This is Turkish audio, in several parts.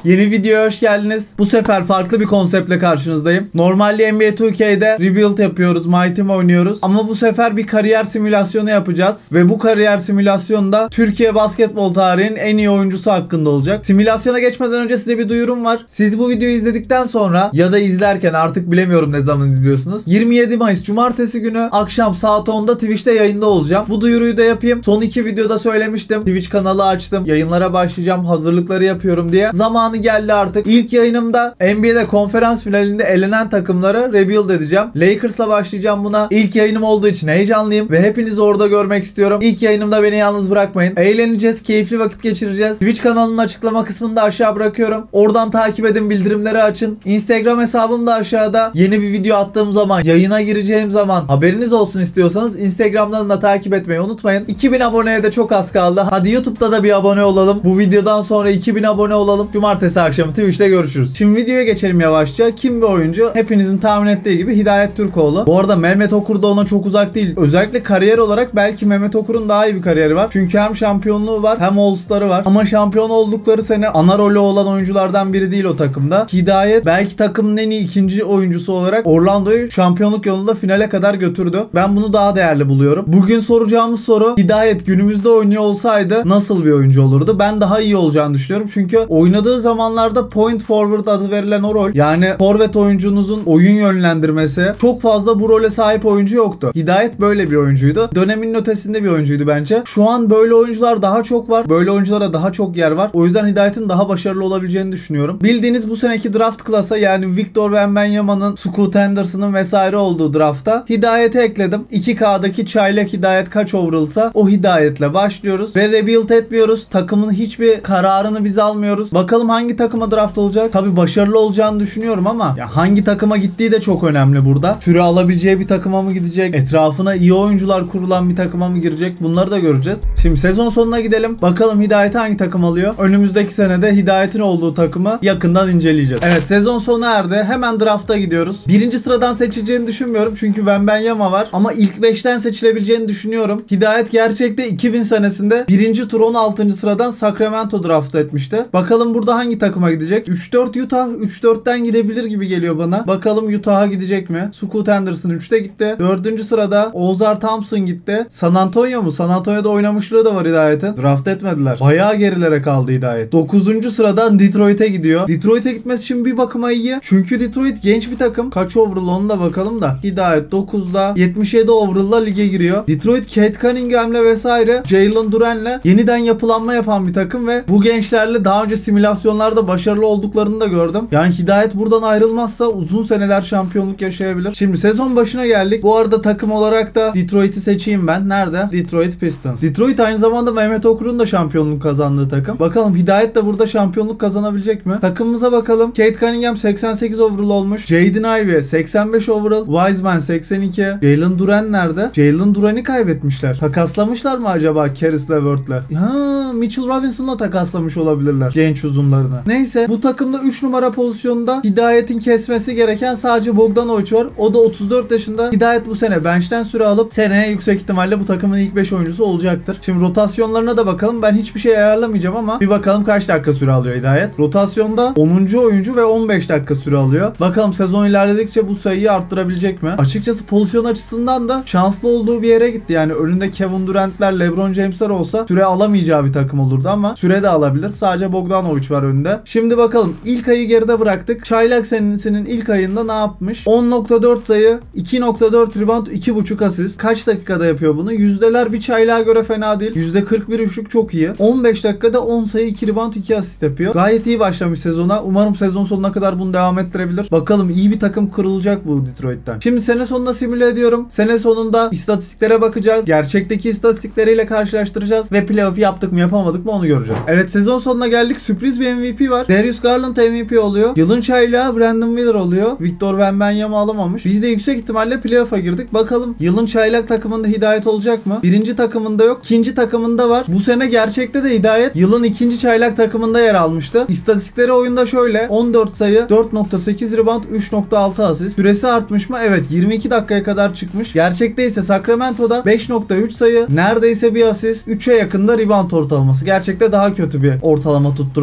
Yeni videoya hoş geldiniz. Bu sefer farklı bir konseptle karşınızdayım. Normalde NBA 2K'de rebuild yapıyoruz, My Team oynuyoruz. Ama bu sefer bir kariyer simülasyonu yapacağız. Ve bu kariyer simülasyonda Türkiye basketbol tarihinin en iyi oyuncusu hakkında olacak. Simülasyona geçmeden önce size bir duyurum var. Siz bu videoyu izledikten sonra ya da izlerken artık bilemiyorum ne zaman izliyorsunuz. 27 Mayıs Cumartesi günü akşam saat 10'da Twitch'te yayında olacağım. Bu duyuruyu da yapayım. Son iki videoda söylemiştim. Twitch kanalı açtım. Yayınlara başlayacağım. Hazırlıkları yapıyorum diye. Zamanı geldi artık. İlk yayınımda NBA'de konferans finalinde elenen takımları rebuild edeceğim. Lakers'la başlayacağım buna. İlk yayınım olduğu için heyecanlıyım ve hepinizi orada görmek istiyorum. İlk yayınımda beni yalnız bırakmayın. Eğleneceğiz, keyifli vakit geçireceğiz. Twitch kanalının açıklama kısmını da aşağı bırakıyorum. Oradan takip edin, bildirimleri açın. Instagram hesabım da aşağıda. Yeni bir video attığım zaman, yayına gireceğim zaman haberiniz olsun istiyorsanız Instagram'dan da takip etmeyi unutmayın. 2000 aboneye de çok az kaldı. Hadi YouTube'da da bir abone olalım. Bu videodan sonra 2000 abone olalım. Cumartesi akşamı Twitch'te görüşürüz. Şimdi videoya geçelim yavaşça. Kim bir oyuncu? Hepinizin tahmin ettiği gibi Hidayet Türkoğlu. Bu arada Mehmet Okur da ona çok uzak değil. Özellikle kariyer olarak belki Mehmet Okur'un daha iyi bir kariyeri var. Çünkü hem şampiyonluğu var hem All-Star'ı var. Ama şampiyon oldukları sene ana rolü olan oyunculardan biri değil o takımda. Hidayet belki takımın en iyi ikinci oyuncusu olarak Orlando'yu şampiyonluk yolunda finale kadar götürdü. Ben bunu daha değerli buluyorum. Bugün soracağımız soru, Hidayet günümüzde oynuyor olsaydı nasıl bir oyuncu olurdu? Ben daha iyi olacağını düşünüyorum. Çünkü oynadığı zamanlarda point forward adı verilen o rol, yani forvet oyuncunuzun oyun yönlendirmesi, çok fazla bu role sahip oyuncu yoktu. Hidayet böyle bir oyuncuydu. Döneminin ötesinde bir oyuncuydu bence. Şu an böyle oyuncular daha çok var. Böyle oyunculara daha çok yer var. O yüzden Hidayet'in daha başarılı olabileceğini düşünüyorum. Bildiğiniz bu seneki draft klasa, yani Victor Wembanyama'nın, Scoot Henderson'ın vesaire olduğu drafta Hidayet'i ekledim. 2K'daki çaylak Hidayet kaç overall'sa o Hidayet'le başlıyoruz ve rebuild etmiyoruz. Takımın hiçbir kararını biz almıyoruz. Bakalım hangi takıma draft olacak? Tabii başarılı olacağını düşünüyorum ama ya hangi takıma gittiği de çok önemli burada. Süre alabileceği bir takıma mı gidecek? Etrafına iyi oyuncular kurulan bir takıma mı girecek? Bunları da göreceğiz. Şimdi sezon sonuna gidelim. Bakalım Hidayet hangi takım alıyor? Önümüzdeki senede Hidayet'in olduğu takımı yakından inceleyeceğiz. Evet, sezon sonu erdi. Hemen drafta gidiyoruz. Birinci sıradan seçileceğini düşünmüyorum. Çünkü Wembanyama var. Ama ilk 5'ten seçilebileceğini düşünüyorum. Hidayet gerçekte 2000 senesinde 1. tur 16. sıradan Sacramento draft etmişti. Bakalım burada hangi takıma gidecek? 3-4 Utah. 3-4'ten gidebilir gibi geliyor bana. Bakalım Utah'a gidecek mi? Scoot Henderson 3'te gitti. 4. sırada Ozar Thompson gitti. San Antonio mu? San Antonio'da oynamışlığı da var Hidayet'in. Draft etmediler. Bayağı gerilere kaldı Hidayet. 9. sıradan Detroit'e gidiyor. Detroit'e gitmesi için bir bakıma iyi. Çünkü Detroit genç bir takım. Kaç overall onu da bakalım da. Hidayet 9'da 77 overall'la lige giriyor. Detroit Cade Cunningham'le vesaire, Jalen Duren'le yeniden yapılanma yapan bir takım ve bu gençlerle daha önce simülasyonlarda başarılı olduklarını da gördüm. Yani Hidayet buradan ayrılmazsa uzun seneler şampiyonluk yaşayabilir. Şimdi sezon başına geldik. Bu arada takım olarak da Detroit'i seçeyim ben. Nerede? Detroit Pistons. Detroit aynı zamanda Mehmet Okur'un da şampiyonluk kazandığı takım. Bakalım Hidayet de burada şampiyonluk kazanabilecek mi? Takımımıza bakalım. Cade Cunningham 88 overall olmuş. Jaden Ivey 85 overall. Wiseman 82. Jalen Duren nerede? Jalen Duren'i kaybetmişler. Takaslamışlar mı acaba Caris LeVert'le? Ha, Mitchell Robinson'la takaslamış olabilirler genç uzunlarını. Neyse, bu takımda 3 numara pozisyonda Hidayet'in kesmesi gereken sadece Bogdanovic var. O da 34 yaşında. Hidayet bu sene bench'ten süre alıp seneye yüksek ihtimalle bu takımın ilk 5 oyuncusu olacaktır. Şimdi rotasyonlarına da bakalım. Ben hiçbir şey ayarlamayacağım ama bir bakalım kaç dakika süre alıyor Hidayet. Rotasyonda 10. oyuncu ve 15 dakika süre alıyor. Bakalım sezon ilerledikçe bu sayıyı arttırabilecek mi? Açıkçası pozisyon açısından da şanslı olduğu bir yere gitti. Yani önünde Kevin Durant'ler, LeBron James'ler olsa süre alamayacağı bir takım olurdu ama süre de alabilir. Sadece Bogdanovic var önünde. Şimdi bakalım, ilk ayı geride bıraktık. Çaylak senesinin ilk ayında ne yapmış? 10.4 sayı, 2.4 rebound, 2.5 asist. Kaç dakikada yapıyor bunu? Yüzdeler bir çaylağa göre fena değil. %41 üçlük çok iyi. 15 dakikada 10 sayı, 2 rebound, 2 asist yapıyor. Gayet iyi başlamış sezona. Umarım sezon sonuna kadar bunu devam ettirebilir. Bakalım, iyi bir takım kurulacak bu Detroit'ten. Şimdi sene sonunda simüle ediyorum. Sene sonunda istatistiklere bakacağız. Gerçekteki istatistikleriyle karşılaştıracağız ve playoff yaptık mı yapamadık mı onu göreceğiz. Evet, sezon sonuna geldik. Sürpriz bir MVP var. Darius Garland MVP oluyor. Yılın çaylağı Brandon Miller oluyor. Victor Wembanyama alamamış. Biz de yüksek ihtimalle playoff'a girdik. Bakalım yılın çaylak takımında Hidayet olacak mı? Birinci takımında yok. İkinci takımında var. Bu sene gerçekte de Hidayet yılın ikinci çaylak takımında yer almıştı. İstatistikleri oyunda şöyle: 14 sayı, 4.8 rebound, 3.6 asist. Süresi artmış mı? Evet, 22 dakikaya kadar çıkmış. Gerçekte ise Sacramento'da 5.3 sayı, neredeyse bir asist, 3'e yakında rebound ortalaması. Gerçekte daha kötü bir ortalama tutturmuş ama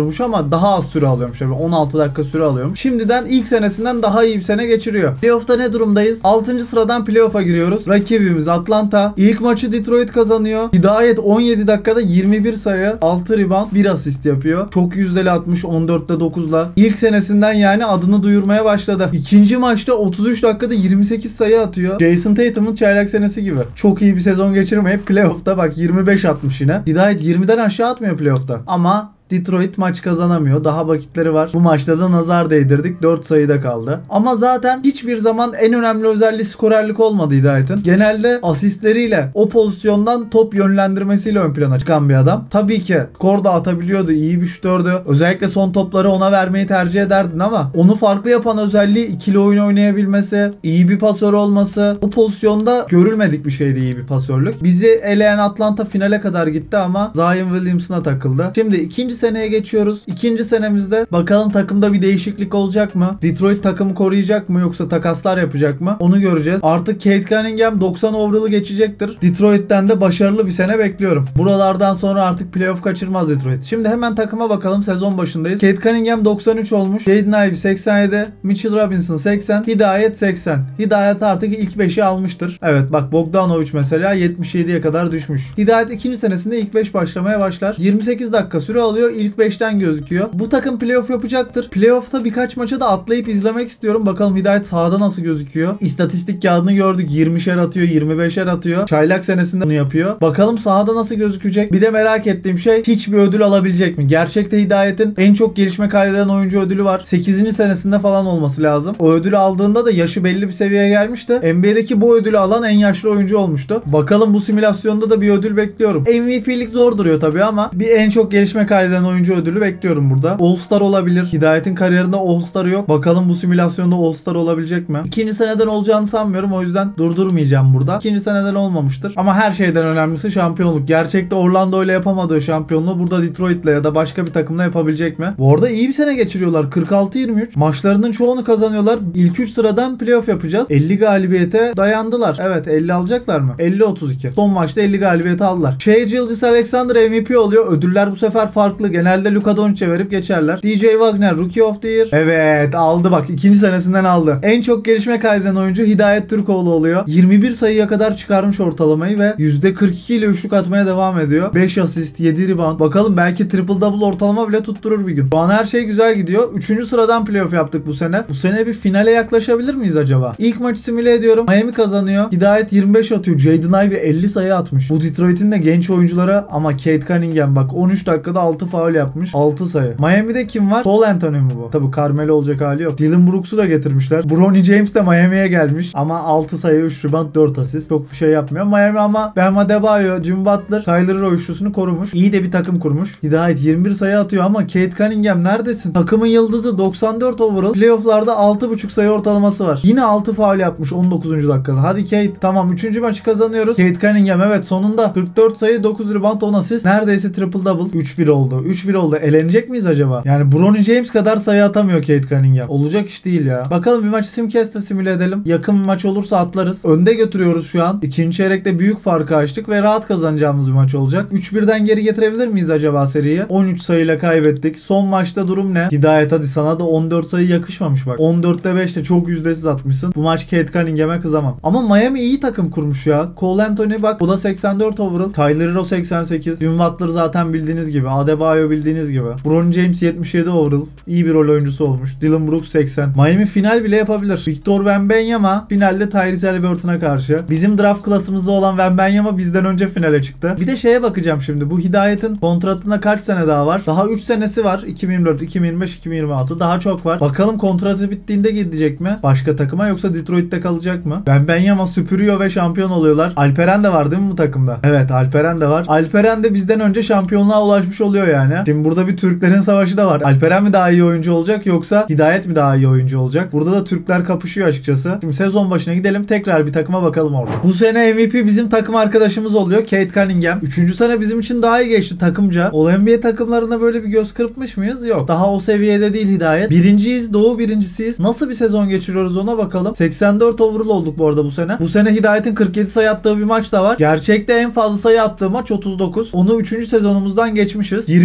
Daha az süre alıyormuş. Tabii 16 dakika süre alıyormuş. Şimdiden ilk senesinden daha iyi bir sene geçiriyor. Playoff'ta ne durumdayız? 6. sıradan playoff'a giriyoruz. Rakibimiz Atlanta. İlk maçı Detroit kazanıyor. Hidayet 17 dakikada 21 sayı, 6 rebound, 1 asist yapıyor. Çok yüzdeli atmış 14'te 9'la. İlk senesinden yani adını duyurmaya başladı. İkinci maçta 33 dakikada 28 sayı atıyor. Jason Tatum'un çaylak senesi gibi. Çok iyi bir sezon geçirmeyip playoff'ta bak 25 atmış yine. Hidayet 20'den aşağı atmıyor playoff'ta. Ama Detroit maç kazanamıyor. Daha vakitleri var. Bu maçta da nazar değdirdik. 4 sayıda kaldı. Ama zaten hiçbir zaman en önemli özelliği skorerlik olmadı Hidayet'in. Genelde asistleriyle, o pozisyondan top yönlendirmesiyle ön plana çıkan bir adam. Tabii ki skor da atabiliyordu. İyi bir şutördü. Özellikle son topları ona vermeyi tercih ederdin ama onu farklı yapan özelliği ikili oyun oynayabilmesi, iyi bir pasör olması. O pozisyonda görülmedik bir şeydi iyi bir pasörlük. Bizi eleyen Atlanta finale kadar gitti ama Zion Williamson'a takıldı. Şimdi ikinci seneye geçiyoruz. İkinci senemizde bakalım takımda bir değişiklik olacak mı? Detroit takımı koruyacak mı yoksa takaslar yapacak mı? Onu göreceğiz. Artık Cade Cunningham 90 overall'ı geçecektir. Detroit'ten de başarılı bir sene bekliyorum. Buralardan sonra artık playoff kaçırmaz Detroit. Şimdi hemen takıma bakalım. Sezon başındayız. Cade Cunningham 93 olmuş. Jaden Ivey 87. Mitchell Robinson 80. Hidayet 80. Hidayet artık ilk 5'i almıştır. Evet bak Bogdanovic mesela 77'ye kadar düşmüş. Hidayet ikinci senesinde ilk 5 başlamaya başlar. 28 dakika süre alıyor. İlk 5'ten gözüküyor. Bu takım playoff yapacaktır. Playoff'ta birkaç maça da atlayıp izlemek istiyorum. Bakalım Hidayet sahada nasıl gözüküyor. İstatistik kağıdını gördük. 20'şer atıyor, 25'er atıyor. Çaylak senesinde bunu yapıyor. Bakalım sahada nasıl gözükecek. Bir de merak ettiğim şey hiçbir ödül alabilecek mi? Gerçekte Hidayet'in en çok gelişme kaydeden oyuncu ödülü var. 8. senesinde falan olması lazım. O ödülü aldığında da yaşı belli bir seviyeye gelmişti. NBA'deki bu ödülü alan en yaşlı oyuncu olmuştu. Bakalım bu simülasyonda da bir ödül bekliyorum. MVP'lik zor duruyor tabii ama bir en çok gelişme kaydeden oyuncu ödülü bekliyorum burada. All-Star olabilir. Hidayet'in kariyerinde All-Star'ı yok. Bakalım bu simülasyonda All-Star olabilecek mi? İkinci seneden olacağını sanmıyorum. O yüzden durdurmayacağım burada. İkinci seneden olmamıştır. Ama her şeyden önemlisi şampiyonluk. Gerçekte Orlando ile yapamadığı şampiyonluğu burada Detroit'le ya da başka bir takımla yapabilecek mi? Bu arada iyi bir sene geçiriyorlar. 46-23. Maçlarının çoğunu kazanıyorlar. İlk 3 sıradan playoff yapacağız. 50 galibiyete dayandılar. Evet 50 alacaklar mı? 50-32. Son maçta 50 galibiyete aldılar. Shai Gilgeous-Alexander MVP oluyor. Ödüller bu sefer farklı. Genelde Luka Doncic'e verip geçerler. DJ Wagner Rookie of the Year. Evet aldı bak. İkinci senesinden aldı. En çok gelişme kaydeden oyuncu Hidayet Türkoğlu oluyor. 21 sayıya kadar çıkarmış ortalamayı ve %42 ile üçlük atmaya devam ediyor. 5 asist, 7 rebound. Bakalım belki triple double ortalama bile tutturur bir gün. Şu an her şey güzel gidiyor. 3. sıradan playoff yaptık bu sene. Bu sene bir finale yaklaşabilir miyiz acaba? İlk maçı simüle ediyorum. Miami kazanıyor. Hidayet 25 atıyor. Jaden Ivey 50 sayı atmış. Bu Detroit'in de genç oyuncuları ama Cade Cunningham bak 13 dakikada 6 faul yapmış. 6 sayı. Miami'de kim var? Cole Anthony mi bu? Tabii Carmelo olacak hali yok. Dylan Brooks'u da getirmişler. Bronny James de Miami'ye gelmiş. Ama 6 sayı, 3 rebound, 4 asist. Çok bir şey yapmıyor. Miami ama Bam Adebayo, Jimmy Butler, Tyler Hero üçlüsünü korumuş. İyi de bir takım kurmuş. Hidayet 21 sayı atıyor ama Cade Cunningham neredesin? Takımın yıldızı 94 overall. Playoff'larda 6.5 sayı ortalaması var. Yine 6 faul yapmış 19. dakikada. Hadi Cade. Tamam 3. maçı kazanıyoruz. Cade Cunningham evet sonunda 44 sayı, 9 rebound, 10 asist. Neredeyse triple double. 3-1 oldu. 3-1 oldu. Elenecek miyiz acaba? Yani Bronny James kadar sayı atamıyor Cade Cunningham. Olacak iş değil ya. Bakalım bir maçı Simcast'te simüle edelim. Yakın bir maç olursa atlarız. Önde götürüyoruz şu an. İkinci çeyrekte büyük farkı açtık ve rahat kazanacağımız bir maç olacak. 3-1'den geri getirebilir miyiz acaba seriyi? 13 sayıyla kaybettik. Son maçta durum ne? Hidayet hadi sana da 14 sayı yakışmamış bak. 14'te 5'te çok yüzdesiz atmışsın. Bu maç Cade Cunningham'e kızamam. Ama Miami iyi takım kurmuş ya. Cole Anthony bak o da 84 overall. Tyler Hero 88. Jimmy Butler zaten bildiğiniz gibi. Adebayo bildiğiniz gibi. Bronny James 77 overall. İyi bir rol oyuncusu olmuş. Dylan Brooks 80. Miami final bile yapabilir. Victor Wembanyama finalde Tyrese Haliburton'a karşı. Bizim draft klasımızda olan Wembanyama bizden önce finale çıktı. Bir de şeye bakacağım şimdi. Bu Hidayet'in kontratında kaç sene daha var? Daha 3 senesi var. 2024, 2025, 2026. Daha çok var. Bakalım kontratı bittiğinde gidecek mi? Başka takıma yoksa Detroit'te kalacak mı? Wembanyama süpürüyor ve şampiyon oluyorlar. Alperen de var değil mi bu takımda? Evet Alperen de var. Alperen de bizden önce şampiyonluğa ulaşmış oluyor yani. Şimdi burada bir Türklerin savaşı da var. Alperen mi daha iyi oyuncu olacak yoksa Hidayet mi daha iyi oyuncu olacak? Burada da Türkler kapışıyor açıkçası. Şimdi sezon başına gidelim. Tekrar bir takıma bakalım orada. Bu sene MVP bizim takım arkadaşımız oluyor. Cade Cunningham. 3. sene bizim için daha iyi geçti takımca. All-NBA takımlarına böyle bir göz kırpmış mıyız? Yok. Daha o seviyede değil Hidayet. Birinciyiz. Doğu birincisiyiz. Nasıl bir sezon geçiriyoruz ona bakalım. 84 overall olduk bu arada bu sene. Bu sene Hidayet'in 47 sayı attığı bir maç da var. Gerçekte en fazla sayı attığı maç 39. Onu 3. sezonumuzdan geçmişiz.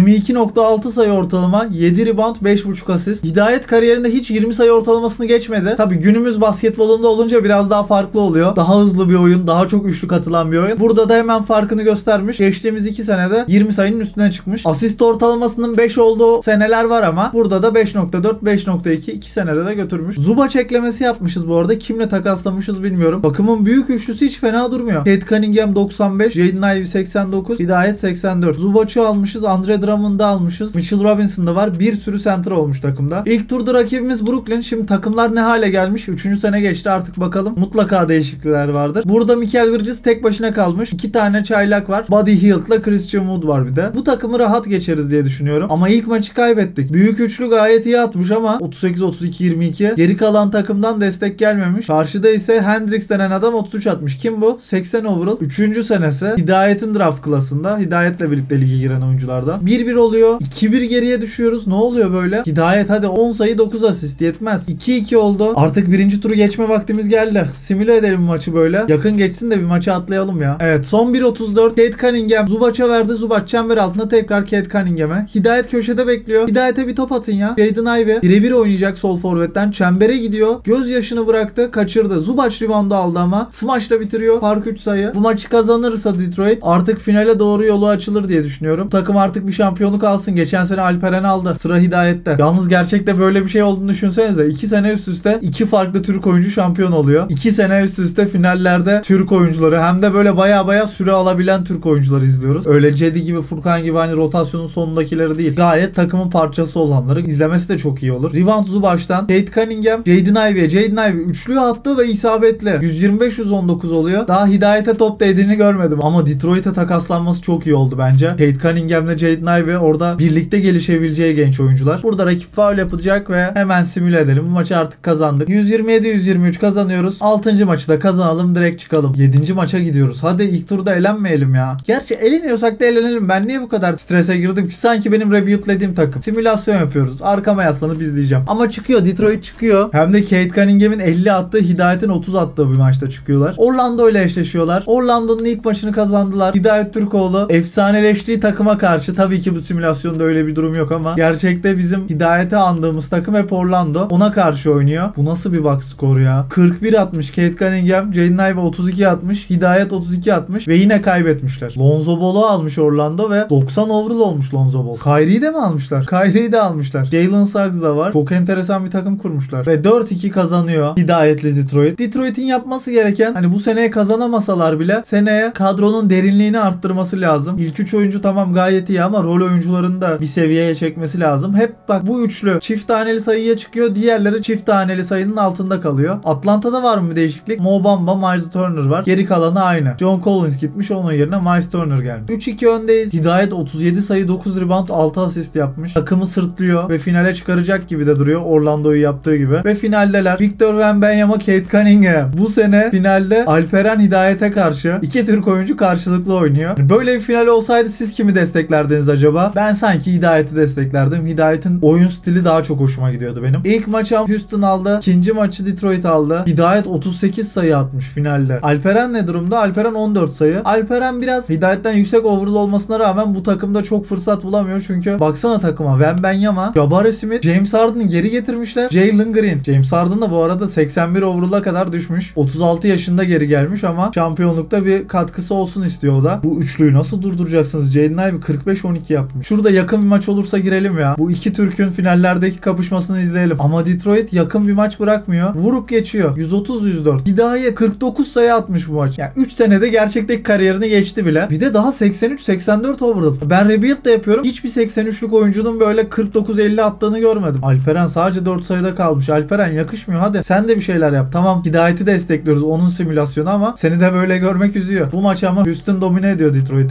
22.6 sayı ortalama, 7 rebound, 5.5 asist. Hidayet kariyerinde hiç 20 sayı ortalamasını geçmedi. Tabi günümüz basketbolunda olunca biraz daha farklı oluyor. Daha hızlı bir oyun, daha çok üçlük atılan bir oyun. Burada da hemen farkını göstermiş. Geçtiğimiz 2 senede 20 sayının üstüne çıkmış. Asist ortalamasının 5 olduğu seneler var ama burada da 5.4, 5.2 2 senede de götürmüş. Zubac eklemesi yapmışız bu arada. Kimle takaslamışız bilmiyorum. Takımın büyük üçlüsü hiç fena durmuyor. Cade Cunningham 95, Jaden Ivey 89, Hidayet 84. Zubac'ı almışız, Andre Drummond'ı almışız. Mitchell Robinson'da var. Bir sürü center olmuş takımda. İlk turda rakibimiz Brooklyn. Şimdi takımlar ne hale gelmiş? 3. sene geçti artık bakalım. Mutlaka değişiklikler vardır. Burada Mikal Bridges tek başına kalmış. 2 tane çaylak var. Buddy Hield'la Christian Wood var bir de. Bu takımı rahat geçeriz diye düşünüyorum. Ama ilk maçı kaybettik. Büyük üçlü gayet iyi atmış ama 38-32-22. Geri kalan takımdan destek gelmemiş. Karşıda ise Hendricks denen adam 33 atmış. Kim bu? 80 overall. 3. senesi. Hidayet'in draft klasında. Hidayet'le birlikte lige giren oyunculardan. 1-1 oluyor. 2-1 geriye düşüyoruz. Ne oluyor böyle? Hidayet hadi 10 sayı 9 asist yetmez. 2-2 oldu. Artık birinci turu geçme vaktimiz geldi. Simüle edelim maçı böyle. Yakın geçsin de bir maçı atlayalım ya. Evet, son 1.34. Cade Cunningham Zubac'a verdi. Zubac çember altında tekrar Cade Cunningham'e. Hidayet köşede bekliyor. Hidayet'e bir top atın ya. Jaden Ivey birebir oynayacak sol forvetten. Çembere gidiyor. Göz yaşını bıraktı. Kaçırdı. Zubac reboundu aldı ama. Smash'la bitiriyor. Fark 3 sayı. Bu maçı kazanırsa Detroit artık finale doğru yolu açılır diye düşünüyorum. Bu takım artık bir şampiyonluk alsın. Geçen sene Alperen aldı. Sıra Hidayet'te. Yalnız gerçekte böyle bir şey olduğunu düşünsenize. 2 sene üst üste 2 farklı Türk oyuncu şampiyon oluyor. 2 sene üst üste finallerde Türk oyuncuları hem de böyle baya süre alabilen Türk oyuncuları izliyoruz. Öyle Cedi gibi, Furkan gibi hani rotasyonun sonundakileri değil. Gayet takımın parçası olanları. İzlemesi de çok iyi olur. Rebound Zubac'tan Cade Cunningham, Jaden Ivey üçlüyü attı ve isabetli. 125-119 oluyor. Daha Hidayet'e top değdiğini görmedim ama Detroit'e takaslanması çok iyi oldu bence. Cade Cunningham'le Jaden Ivey orada birlikte gelişebileceği genç oyuncular. Burada rakip faul yapacak ve hemen simüle edelim. Bu maçı artık kazandık. 127-123 kazanıyoruz. 6. maçı da kazanalım, direkt çıkalım. 7. maça gidiyoruz. Hadi ilk turda elenmeyelim ya. Gerçi eleniyorsak da elenelim. Ben niye bu kadar strese girdim ki? Sanki benim rebuild'lediğim takım. Simülasyon yapıyoruz. Arkama yaslanıp izleyeceğim. Ama çıkıyor. Detroit çıkıyor. Hem de Cade Cunningham'in 50 attığı, Hidayet'in 30 attığı bir maçta çıkıyorlar. Orlando ile eşleşiyorlar. Orlando'nun ilk maçını kazandılar. Hidayet Türkoğlu efsaneleştiği takıma karşı, tabii ki bu simülasyonda öyle bir durum yok ama gerçekte bizim Hidayet'e andığımız takım hep Orlando. Ona karşı oynuyor. Bu nasıl bir box skoru ya? 41 atmış Cade Cunningham, Jaden Ivey 32 atmış, Hidayet 32 atmış ve yine kaybetmişler. Lonzo Ball'u almış Orlando ve 90 overall olmuş Lonzo Ball. Kyrie'yi de mi almışlar? Kyrie'yi de almışlar. Jalen Suggs da var. Çok enteresan bir takım kurmuşlar. Ve 4-2 kazanıyor Hidayetli Detroit. Detroit'in yapması gereken, hani bu seneye kazanamasalar bile seneye kadronun derinliğini arttırması lazım. İlk 3 oyuncu tamam gayet iyi ama rol oyuncularını da bir seviyeye çekmesi lazım. Hep bak bu üçlü çift taneli sayıya çıkıyor. Diğerleri çift taneli sayının altında kalıyor. Atlanta'da var mı bir değişiklik? Mo Bamba, Miles Turner var. Geri kalanı aynı. John Collins gitmiş. Onun yerine Miles Turner gelmiş. 3-2 öndeyiz. Hidayet 37 sayı, 9 rebound, 6 asist yapmış. Takımı sırtlıyor ve finale çıkaracak gibi de duruyor. Orlando'yu yaptığı gibi. Ve finaldeler. Victor Wembanyama, Cade Cunningham. Bu sene finalde Alperen Hidayet'e karşı 2 Türk oyuncu karşılıklı oynuyor. Böyle bir final olsaydı siz kimi desteklerdiniz acaba? Ben sanki Hidayet'i desteklerdim. Hidayet'in oyun stili daha çok hoşuma gidiyordu benim. İlk maçı Houston aldı. İkinci maçı Detroit aldı. Hidayet 38 sayı atmış finalde. Alperen ne durumda? Alperen 14 sayı. Alperen biraz Hidayet'ten yüksek overall olmasına rağmen bu takımda çok fırsat bulamıyor. Çünkü baksana takıma. Wembanyama, Jabari Smith, James Harden'ı geri getirmişler. Jalen Green. James Harden da bu arada 81 overall'a kadar düşmüş. 36 yaşında geri gelmiş ama şampiyonlukta bir katkısı olsun istiyor o da. Bu üçlüyü nasıl durduracaksınız? Jaden Ivey 45-12 yapmış. Şurada yakın bir maç olursa girelim ya. Bu iki Türk'ün finallerdeki kapışmasını izleyelim. Ama Detroit yakın bir maç bırakmıyor. Vurup geçiyor. 130-104. Hidayet 49 sayı atmış bu maç. Yani 3 senede gerçekteki kariyerini geçti bile. Bir de daha 83-84 overall. Ben rebuild de yapıyorum. Hiçbir 83'lük oyuncunun böyle 49-50 attığını görmedim. Alperen sadece 4 sayıda kalmış. Alperen yakışmıyor. Hadi sen de bir şeyler yap. Tamam Hidayet'i destekliyoruz. Onun simülasyonu ama seni de böyle görmek üzüyor. Bu maç ama Houston domine ediyor Detroit'e.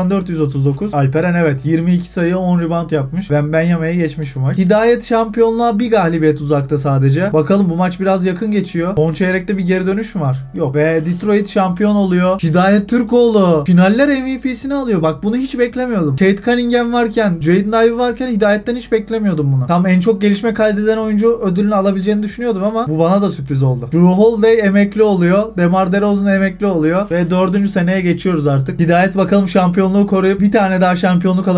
94-139. Alperen evet 22 sayı 10 rebound yapmış. Wembanyama'ya geçmiş bu maç. Hidayet şampiyonluğa bir galibiyet uzakta sadece. Bakalım bu maç biraz yakın geçiyor. Son çeyrekte bir geri dönüş mü var? Yok. Ve Detroit şampiyon oluyor. Hidayet Türkoğlu finaller MVP'sini alıyor. Bak bunu hiç beklemiyordum. Cade Cunningham varken, Jaden Ivey varken Hidayet'ten hiç beklemiyordum bunu. Tam en çok gelişme kaydeden oyuncu ödülünü alabileceğini düşünüyordum ama bu bana da sürpriz oldu. Drew Holiday emekli oluyor. DeMar DeRozan emekli oluyor. Ve 4. seneye geçiyoruz artık. Hidayet bakalım şampiyonluğu koruyup bir tane daha şampiyonluk alabilecek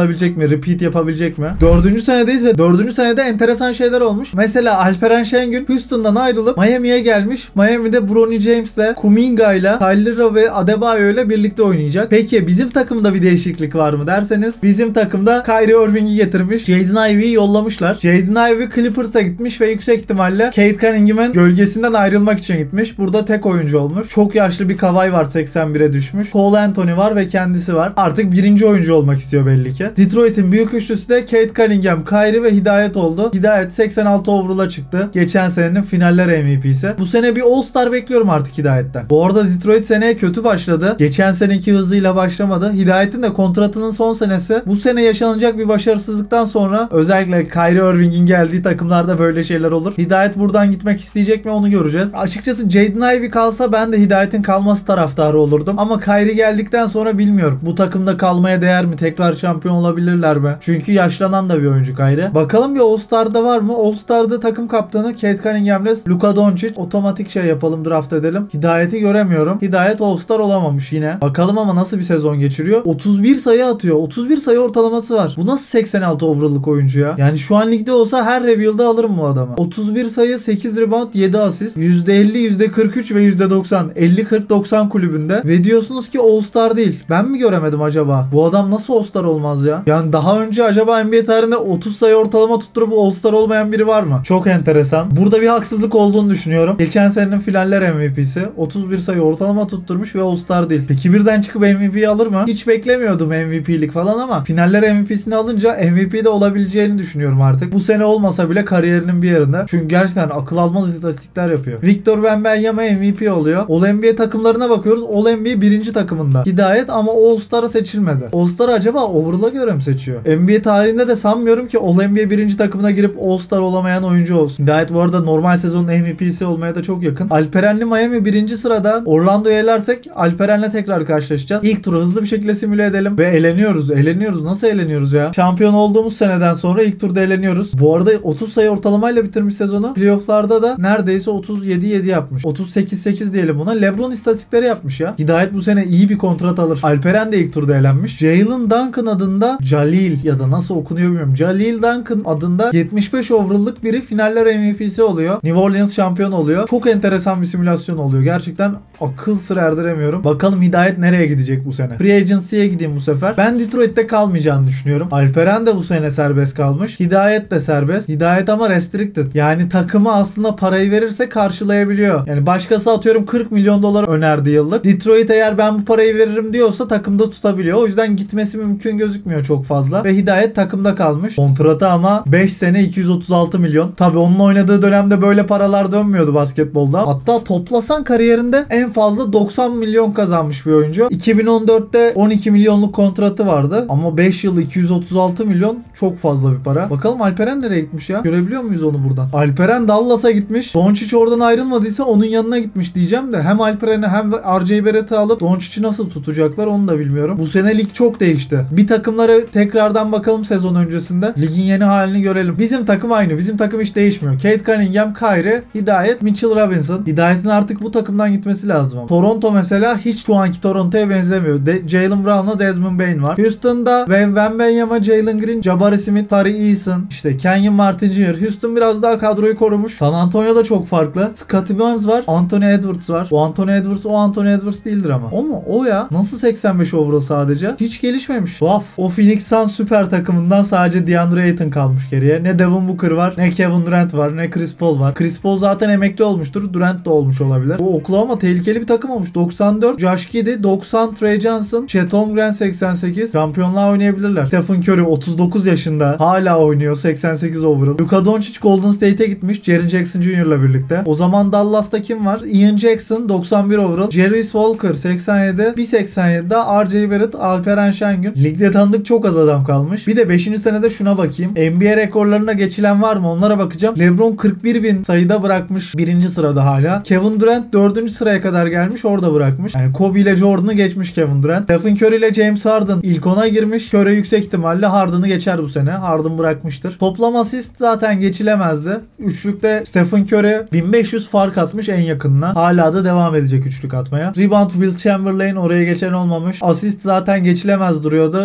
yapabilecek mi? Repeat yapabilecek mi? 4. senedeyiz ve 4. senede enteresan şeyler olmuş. Mesela Alperen Şengün Houston'dan ayrılıp Miami'ye gelmiş. Miami'de Bronny James'le, Kuminga'yla, Tyler ve Adebayo'yla birlikte oynayacak. Peki bizim takımda bir değişiklik var mı derseniz, bizim takımda Kyrie Irving'i getirmiş. Jaden Ivey'i yollamışlar. Jaden Ivey Clippers'a gitmiş ve yüksek ihtimalle Cade Cunningham'ın gölgesinden ayrılmak için gitmiş. Burada tek oyuncu olmuş. Çok yaşlı bir Kawhi var, 81'e düşmüş. Cole Anthony var ve kendisi var. Artık birinci oyuncu olmak istiyor belli ki. Detroit'in büyük üçlüsü de Cade Cunningham, Kyrie ve Hidayet oldu. Hidayet 86 overall'a çıktı. Geçen senenin finaller MVP'si. Bu sene bir All-Star bekliyorum artık Hidayet'ten. Bu arada Detroit seneye kötü başladı. Geçen seneki hızıyla başlamadı. Hidayet'in de kontratının son senesi. Bu sene yaşanacak bir başarısızlıktan sonra özellikle Kyrie Irving'in geldiği takımlarda böyle şeyler olur. Hidayet buradan gitmek isteyecek mi onu göreceğiz. Açıkçası Jaden Ivey kalsa ben de Hidayet'in kalması taraftarı olurdum. Ama Kyrie geldikten sonra bilmiyorum. Bu takımda kalmaya değer mi? Tekrar şampiyon olabilirler mi? Çünkü yaşlanan da bir oyuncu Kyrie. Bakalım bir All-Star'da var mı? All-Star'da takım kaptanı Cade Cunningham'le Luka Doncic. Otomatik şey yapalım, draft edelim. Hidayet'i göremiyorum. Hidayet All-Star olamamış yine. Bakalım ama nasıl bir sezon geçiriyor? 31 sayı atıyor. 31 sayı ortalaması var. Bu nasıl 86 overall'lık oyuncu ya? Yani şu an ligde olsa her reveal'da alırım bu adamı. 31 sayı, 8 rebound, 7 asist. %50, %43 ve %90. 50-40-90 kulübünde. Ve diyorsunuz ki All-Star değil. Ben mi göremedim acaba? Bu adam nasıl All-Star olmaz ya? Yani daha önce acaba NBA tarihinde 30 sayı ortalama tutturup All-Star olmayan biri var mı? Çok enteresan. Burada bir haksızlık olduğunu düşünüyorum. Geçen senenin finaller MVP'si. 31 sayı ortalama tutturmuş ve All-Star değil. Peki birden çıkıp MVP'yi alır mı? Hiç beklemiyordum MVP'lik falan ama finaller MVP'sini alınca MVP'de olabileceğini düşünüyorum artık. Bu sene olmasa bile kariyerinin bir yerinde. Çünkü gerçekten akıl almaz istatistikler yapıyor. Victor Wembanyama MVP oluyor. All-NBA takımlarına bakıyoruz. All-NBA birinci takımında. Hidayet ama All-Star'a seçilmedi. All-Star acaba overall'a göre mi seçiyor? NBA tarihinde de sanmıyorum ki All-NBA birinci takımına girip All-Star olamayan oyuncu olsun. Hidayet bu arada normal sezonun MVP'si olmaya da çok yakın. Alperenli Miami birinci sırada. Orlando'yu elersek Alperen'le tekrar karşılaşacağız. İlk turu hızlı bir şekilde simüle edelim. Ve eleniyoruz. Eleniyoruz. Nasıl eleniyoruz ya? Şampiyon olduğumuz seneden sonra ilk turda eleniyoruz. Bu arada 30 sayı ortalamayla bitirmiş sezonu. Playoff'larda da neredeyse 37-7 yapmış. 38-8 diyelim buna. LeBron istatistikleri yapmış ya. Hidayet bu sene iyi bir kontrat alır. Alperen de ilk turda elenmiş. Jalen Duncan adında Jalil ya da nasıl okunuyor bilmiyorum. Jalil Duncan adında 75 overall'lık biri finaller MVP'si oluyor. New Orleans şampiyon oluyor. Çok enteresan bir simülasyon oluyor. Gerçekten akıl sır erdiremiyorum. Bakalım Hidayet nereye gidecek bu sene? Free Agency'ye gideyim bu sefer. Ben Detroit'te kalmayacağını düşünüyorum. Alperen de bu sene serbest kalmış. Hidayet de serbest. Hidayet ama restricted. Yani takımı aslında parayı verirse karşılayabiliyor. Yani başkası atıyorum 40 milyon dolar önerdi yıllık. Detroit eğer ben bu parayı veririm diyorsa takımda tutabiliyor. O yüzden gitmesi mümkün gözükmüyor çok fazla. Ve Hidayet takımda kalmış. Kontratı ama 5 sene 236 milyon. Tabii onun oynadığı dönemde böyle paralar dönmüyordu basketbolda. Hatta toplasan kariyerinde en fazla 90 milyon kazanmış bir oyuncu. 2014'te 12 milyonluk kontratı vardı. Ama 5 yıl 236 milyon çok fazla bir para. Bakalım Alperen nereye gitmiş ya? Görebiliyor muyuz onu buradan? Alperen Dallas'a gitmiş. Doncic oradan ayrılmadıysa onun yanına gitmiş diyeceğim de hem Alperen'i hem RJ Barrett'i alıp Doncic'i nasıl tutacaklar onu da bilmiyorum. Bu sene lig çok değişti. Bir takımlara tekrardan bakalım sezon öncesinde. Ligin yeni halini görelim. Bizim takım aynı. Bizim takım hiç değişmiyor. Cade Cunningham, Kyrie, Hidayet, Mitchell Robinson. Hidayet'in artık bu takımdan gitmesi lazım ama. Toronto mesela hiç şu anki Toronto'ya benzemiyor. Jaylen Brown'la Desmond Bane var. Houston'da Wembanyama, Jalen Green, Jabari Smith, Tari Eason, işte Kenyon Martin Jr. Houston biraz daha kadroyu korumuş. San Antonio'da çok farklı. Scottie Barnes var. Anthony Edwards var. O Anthony Edwards değildir ama. O mu? O ya. Nasıl 85 overall sadece? Hiç gelişmemiş. Tuhaf. O Phoenix Suns süper takımından sadece DeAndre Ayton kalmış geriye. Ne Devin Booker var, ne Kevin Durant var, ne Chris Paul var. Chris Paul zaten emekli olmuştur. Durant da olmuş olabilir. Bu Oklahoma tehlikeli bir takım olmuş. 94 Josh Giddey, 90 Trey Johnson, Chet Holmgren 88. Şampiyonluğa oynayabilirler. Stephen Curry 39 yaşında hala oynuyor. 88 overall. Luka Doncic Golden State'e gitmiş. Jaren Jackson Jr.'la birlikte. O zaman Dallas'ta kim var? Ian Jackson 91 overall. Jarvis Walker 87. 1.87'de RJ Barrett, Alperen Şengün. Ligde tanıdık çok az adam kalmış. Bir de 5. senede şuna bakayım. NBA rekorlarına geçilen var mı? Onlara bakacağım. LeBron 41 bin sayıda bırakmış. 1. sırada hala. Kevin Durant 4. sıraya kadar gelmiş. Orada bırakmış. Yani Kobe ile Jordan'ı geçmiş Kevin Durant. Stephen Curry ile James Harden ilk 10'a girmiş. Curry yüksek ihtimalle Harden'ı geçer bu sene. Harden bırakmıştır. Toplam asist zaten geçilemezdi. Üçlükte Stephen Curry 1500 fark atmış en yakınına. Hala da devam edecek üçlük atmaya. Rebound Will Chamberlain oraya geçen olmamış. Asist zaten geçilemez duruyordu. Chris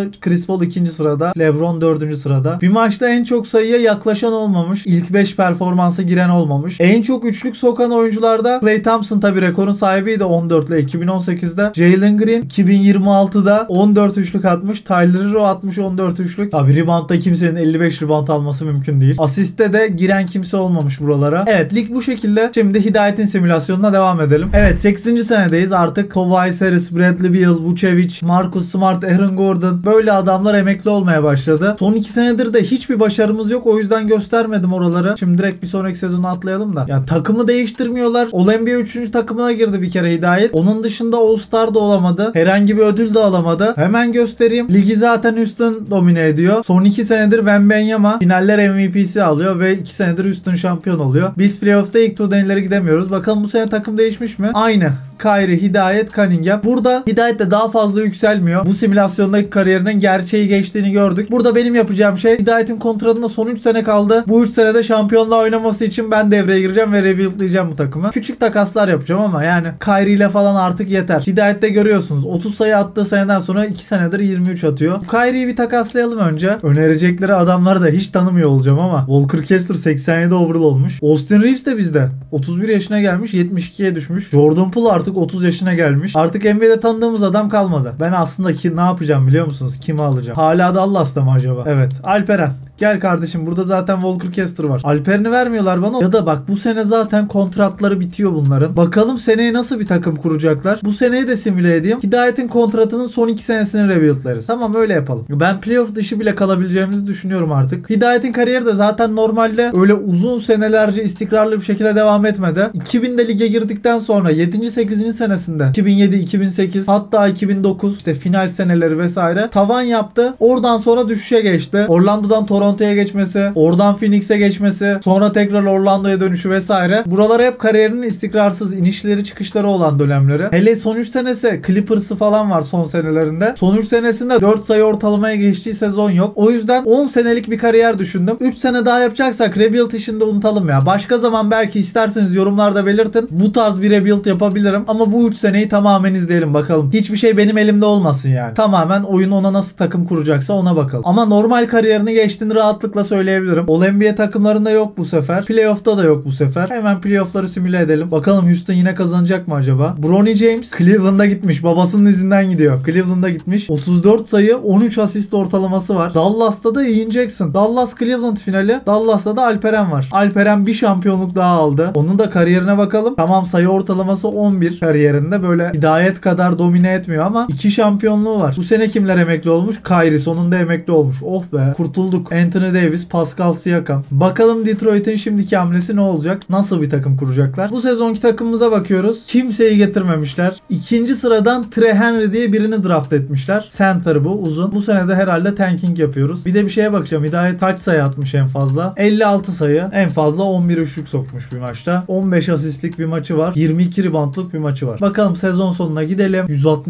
Chris Paul 2. sırada. LeBron 4. sırada. Bir maçta en çok sayıya yaklaşan olmamış. İlk 5 performansa giren olmamış. En çok üçlük sokan oyuncularda Klay Thompson tabi rekorun sahibiydi 14 ile 2018'de. Jalen Green 2026'da 14 üçlük atmış. Tyler Hero atmış 14 üçlük. Tabi reboundda kimsenin 55 rebound alması mümkün değil. Asiste de giren kimse olmamış buralara. Evet, lig bu şekilde. Şimdi Hidayet'in simülasyonuna devam edelim. Evet, 8. senedeyiz. Artık Tobias Harris, Bradley Beal, Vucevic, Marcus Smart, Aaron Gordon, böyle adamlar emekli olmaya başladı. Son 2 senedir de hiçbir başarımız yok. O yüzden göstermedim oraları. Şimdi direkt bir sonraki sezonu atlayalım da. Ya takımı değiştirmiyorlar. All-NBA 3. takımına girdi bir kere Hidayet. Onun dışında All-Star da olamadı. Herhangi bir ödül de alamadı. Hemen göstereyim. Ligi zaten Houston domine ediyor. Son 2 senedir Wembanyama finaller MVP'si alıyor ve 2 senedir Houston şampiyon oluyor. Biz playoff'ta ilk turdan ileri gidemiyoruz. Bakalım bu sene takım değişmiş mi? Aynı. Kyrie, Hidayet, Cunningham. Burada Hidayet de daha fazla yükselmiyor. Bu simülasyondaki kariyerinin gerçeği geçtiğini gördük. Burada benim yapacağım şey, Hidayet'in kontratında son 3 sene kaldı. Bu 3 senede şampiyonluğa oynaması için ben devreye gireceğim ve rebuildleyeceğim bu takımı. Küçük takaslar yapacağım ama yani Kyrie ile falan artık yeter. Hidayet'te görüyorsunuz. 30 sayı attığı seneden sonra 2 senedir 23 atıyor. Kyrie'yi bir takaslayalım önce. Önerecekleri adamları da hiç tanımıyor olacağım ama Walker Kessler 87 overall olmuş. Austin Reeves de bizde. 31 yaşına gelmiş, 72'ye düşmüş. Jordan Poole artık 30 yaşına gelmiş. Artık NBA'de tanıdığımız adam kalmadı. Ben aslında ne yapacağım biliyor musunuz? Kimi alacağım? Hala Dallas'ta mı acaba? Evet. Alperen. Gel kardeşim, burada zaten Walker Kessler var. Alperen'i vermiyorlar bana. Ya da bak, bu sene zaten kontratları bitiyor bunların. Bakalım seneye nasıl bir takım kuracaklar. Bu seneyi de simüle edeyim. Hidayet'in kontratının son 2 senesini rebuildleriz. Tamam, öyle yapalım. Ben playoff dışı bile kalabileceğimizi düşünüyorum artık. Hidayet'in kariyeri de zaten normalde öyle uzun senelerce istikrarlı bir şekilde devam etmedi. 2000'de lige girdikten sonra 7. 8. senesinde 2007, 2008 hatta 2009 işte final seneleri vesaire tavan yaptı. Oradan sonra düşüşe geçti. Orlando'dan Toronto'ya geçmesi, oradan Phoenix'e geçmesi, sonra tekrar Orlando'ya dönüşü vesaire. Buralar hep kariyerinin istikrarsız, inişleri çıkışları olan dönemleri. Hele son 3 senesi Clippers'ı falan var son senelerinde. Son 3 senesinde 4 sayı ortalamaya geçtiği sezon yok. O yüzden 10 senelik bir kariyer düşündüm. 3 sene daha yapacaksak rebuild işini de unutalım ya. Başka zaman belki isterseniz yorumlarda belirtin. Bu tarz bir rebuild yapabilirim ama bu 3 seneyi tamamen izleyelim bakalım. Hiçbir şey benim elimde olmasın yani. Tamamen oyun ona nasıl takım kuracaksa ona bakalım. Ama normal kariyerini geçtiğini rahatlıkla söyleyebilirim. All-NBA takımlarında yok bu sefer. Playoff'ta da yok bu sefer. Hemen playoff'ları simüle edelim. Bakalım Houston yine kazanacak mı acaba? Bronny James Cleveland'a gitmiş. Babasının izinden gidiyor. Cleveland'a gitmiş. 34 sayı, 13 asist ortalaması var. Dallas'ta da Ian Jackson. Dallas Cleveland finali. Dallas'ta da Alperen var. Alperen bir şampiyonluk daha aldı. Onun da kariyerine bakalım. Tamam, sayı ortalaması 11 kariyerinde. Böyle Hidayet kadar domine etmiyor ama 2 şampiyonluğu var. Bu sene kimler emekli olmuş? Kyrie sonunda emekli olmuş. Oh be. Kurtulduk. Anthony Davis, Pascal Siakam. Bakalım Detroit'in şimdiki hamlesi ne olacak? Nasıl bir takım kuracaklar? Bu sezonki takımımıza bakıyoruz. Kimseyi getirmemişler. 2. sıradan Trey Henry diye birini draft etmişler. Center bu. Uzun. Bu sene de herhalde tanking yapıyoruz. Bir de bir şeye bakacağım. Hidayet kaç sayı atmış en fazla? 56 sayı. En fazla 11 üçlük sokmuş bir maçta. 15 asistlik bir maçı var. 22 reboundluk bir maçı var. Bakalım sezon sonuna gidelim.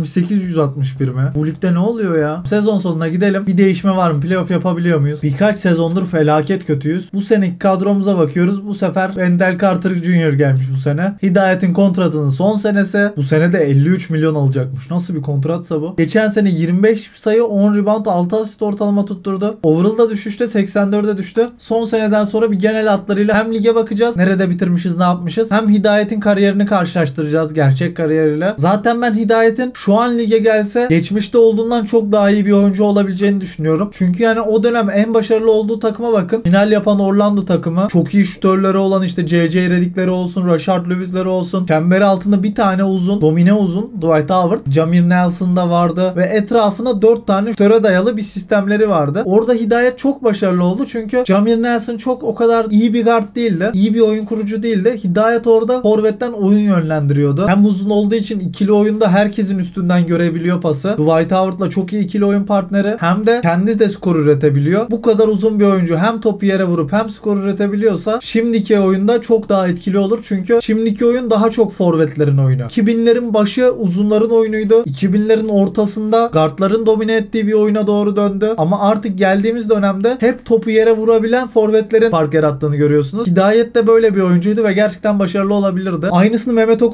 168-161 mi? Bu ligde ne oluyor ya? Sezon sonuna gidelim. Bir değişme var mı? Playoff yapabiliyor muyuz? Birkaç sezondur felaket kötüyüz. Bu seneki kadromuza bakıyoruz. Bu sefer Wendell Carter Jr. gelmiş bu sene. Hidayet'in kontratının son senesi. Bu sene de 53 milyon alacakmış. Nasıl bir kontratsa bu? Geçen sene 25 sayı, 10 rebound, 6 asist ortalama tutturdu. Overall'da düşüşte 84'e düştü. Son seneden sonra bir genel hatlarıyla hem lige bakacağız. Nerede bitirmişiz, ne yapmışız? Hem Hidayet'in kariyerini karşılaştıracağız gerçek kariyeriyle. Zaten ben Hidayet'in şu an lige gelse geçmişte olduğundan çok daha iyi bir oyuncu olabileceğini düşünüyorum. Çünkü yani o dönem en başarılı olduğu takıma bakın. Final yapan Orlando takımı. Çok iyi şütörleri olan işte J.J. Redick'leri olsun, Rashard Lewis'leri olsun. Çemberi altında bir tane uzun, domine uzun Dwight Howard. Jamir Nelson da vardı ve etrafına 4 tane şütöre dayalı bir sistemleri vardı. Orada Hidayet çok başarılı oldu çünkü Jamir Nelson çok o kadar iyi bir guard değildi. İyi bir oyun kurucu değildi. Hidayet orada forvetten oyun yönlendiriyordu. Hem uzun olduğu için ikili oyunda herkesin üstünden görebiliyor pası. Dwight Howard'la çok iyi ikili oyun partneri. Hem de kendi de skor üretebiliyor. Bu kadar uzun bir oyuncu hem topu yere vurup hem skor üretebiliyorsa şimdiki oyunda çok daha etkili olur. Çünkü şimdiki oyun daha çok forvetlerin oyunu. 2000'lerin başı uzunların oyunuydu. 2000'lerin ortasında guardların domine ettiği bir oyuna doğru döndü. Ama artık geldiğimiz dönemde hep topu yere vurabilen forvetlerin fark yarattığını görüyorsunuz. Hidayet de böyle bir oyuncuydu ve gerçekten başarılı olabilirdi. Aynısını Mehmet Okur için de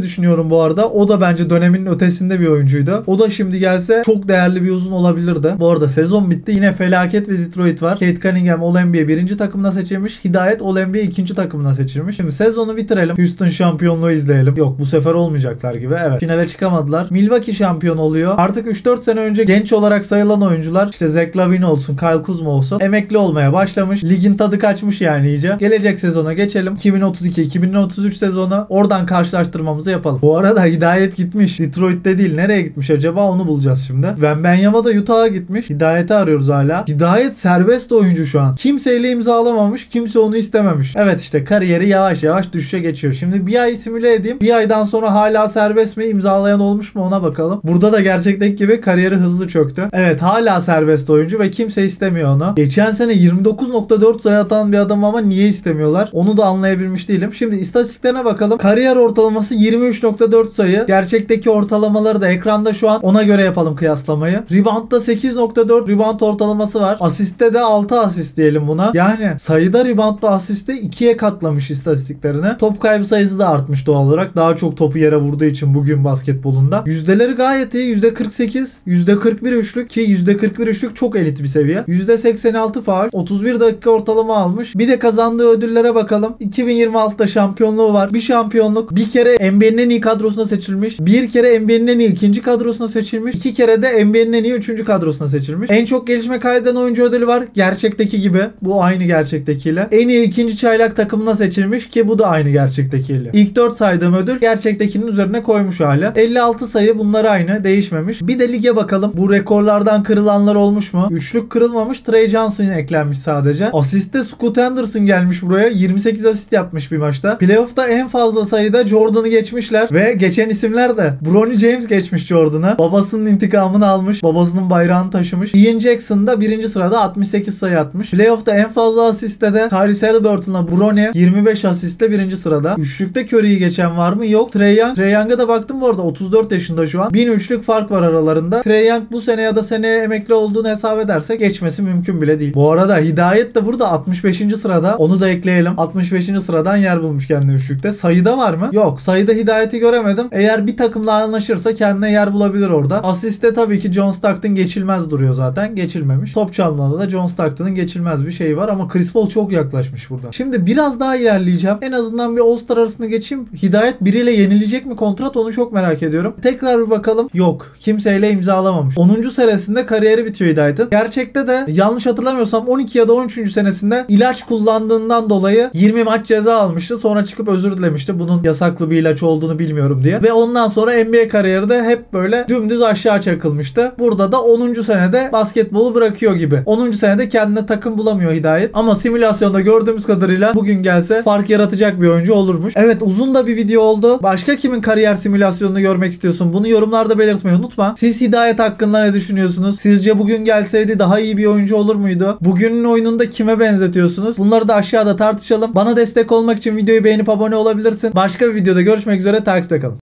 düşünüyorum bu arada. O da bence döneminin ötesinde bir oyuncuydu. O da şimdi gelse çok değerli bir uzun olabilirdi. Bu arada sezon bitti. Yine felaket ve Detroit var. Kate Cunningham All-NBA 1. takımına seçilmiş. Hidayet All-NBA 2. takımına seçilmiş. Şimdi sezonu bitirelim. Houston şampiyonluğu izleyelim. Yok, bu sefer olmayacaklar gibi. Evet. Finale çıkamadılar. Milwaukee şampiyon oluyor. Artık 3-4 sene önce genç olarak sayılan oyuncular, işte Zach LaVine olsun, Kyle Kuzma olsun, emekli olmaya başlamış. Ligin tadı kaçmış yani iyice. Gelecek sezona geçelim. 2032-2033 sezonu. Oradan karşılaştırmamızı yapalım. Bu arada Hidayet gitmiş. Detroit'te değil. Nereye gitmiş acaba? Onu bulacağız şimdi. Wembanyama da Utah'a gitmiş. Hidayet'i arıyoruz hala. Hidayet serbest oyuncu şu an. Kimseyle imzalamamış. Kimse onu istememiş. Evet, işte kariyeri yavaş yavaş düşüşe geçiyor. Şimdi bir ay simüle edeyim. Bir aydan sonra hala serbest mi? İmzalayan olmuş mu? Ona bakalım. Burada da gerçekteki gibi kariyeri hızlı çöktü. Evet, hala serbest oyuncu ve kimse istemiyor onu. Geçen sene 29.4 sayı atan bir adam ama niye istemiyorlar? Onu da anlayabilmiş değilim. Şimdi istatistiklerine bakalım. Kariyer ortalaması 23.4 sayı. Gerçekteki ortalamaları da ekranda şu an, ona göre yapalım kıyaslamayı. Rebound'da 8.4 rebound ortalaması var. Asiste de 6 asist diyelim buna. Yani sayıda, rebound'da, asiste 2'ye katlamış istatistiklerini. Top kaybı sayısı da artmış doğal olarak. Daha çok topu yere vurduğu için bugün basketbolunda. Yüzdeleri gayet iyi. %48, %41 üçlük ki %41 üçlük çok elit bir seviye. %86 faul. 31 dakika ortalama almış. Bir de kazandığı ödüllere bakalım. 2026'da şampiyonluğu var. Bir şampiyonluk. Bir kere NBA'nin en iyi kadrosuna seçilmiş. Bir kere NBA'nin en iyi ikinci kadrosuna seçilmiş. 2 kere de NBA'nin en iyi üçüncü kadrosuna seçilmiş. En çok gelişme kaydeden oyuncu ödülü var. Gerçekteki gibi. Bu aynı gerçektekiyle. En iyi ikinci çaylak takımına seçilmiş ki bu da aynı gerçektekiyle. İlk 4 saydığım ödül gerçektekinin üzerine koymuş hali. 56 sayı, bunlar aynı. Değişmemiş. Bir de lige bakalım. Bu rekorlardan kırılanlar olmuş mu? Üçlük kırılmamış. Trey Johnson eklenmiş sadece. Asiste Scoot Henderson gelmiş buraya. 28 asist yapmış bir maçta. Playoff'ta en fazla sayıda Jordan'ı geçmişler. Ve geçen isimler de Bronny James geçmiş Jordan'ı. Babasının intikamını almış. Babasının bayrağını taşımış. Ian Jackson da 1. sırada 68 sayı atmış. Playoff'ta en fazla asiste de Tyrese Haliburton'la Bronny 25 asistle 1. sırada. Üçlükte Curry'yi geçen var mı? Yok. Trae Young'a da baktım bu arada. 34 yaşında şu an. 1000 üçlük fark var aralarında. Trae Young bu sene ya da seneye emekli olduğunu hesap edersek geçmesi mümkün bile değil. Bu arada Hidayet de burada 65. sırada. Onu da ekleyelim. 65. sıradan yer bulmuş kendine üçlükte. Sayıda var mı? Yok. Sayıda Hidayet'i göremedim. Eğer bir takımla anlaşırsa kendine yer bulabilir orada. Asiste tabii ki John Stockton geçilmez duruyor zaten. Geçilmemiş. Top çalmada da John Stockton'ın geçilmez bir şeyi var ama Chris Paul çok yaklaşmış burada. Şimdi biraz daha ilerleyeceğim. En azından bir All-Star arasını geçeyim. Hidayet biriyle yenilecek mi kontrat, onu çok merak ediyorum. Tekrar bir bakalım. Yok. Kimseyle imzalamamış. 10. senesinde kariyeri bitiyor Hidayet'in. Gerçekte de yanlış hatırlamıyorsam 12 ya da 13. senesinde ilaç kullandığından dolayı 20 maç ceza almıştı. Sonra çıkıp özür dilemişti. Bunun yasaklı bir ilaç olduğunu bilmiyorum diye. Ve ondan sonra NBA kariyeri de hep böyle dümdüz aşağı çakılmıştı. Burada da 10. senede basketbolu bırakıyor gibi. 10. senede kendine takım bulamıyor Hidayet. Ama simülasyonda gördüğümüz kadarıyla bugün gelse fark yaratacak bir oyuncu olurmuş. Evet, uzun da bir video oldu. Başka kimin kariyer simülasyonunu görmek istiyorsun? Bunu yorumlarda belirtmeyi unutma. Siz Hidayet hakkında ne düşünüyorsunuz? Sizce bugün gelseydi daha iyi bir oyuncu olur muydu? Bugünün oyununda kime benzetiyorsunuz? Bunları da aşağıda tartışalım. Bana destek olmak için videoyu beğenip abone olabilirsin. Başka bir videoda görüşmek üzere. Takipte kalın.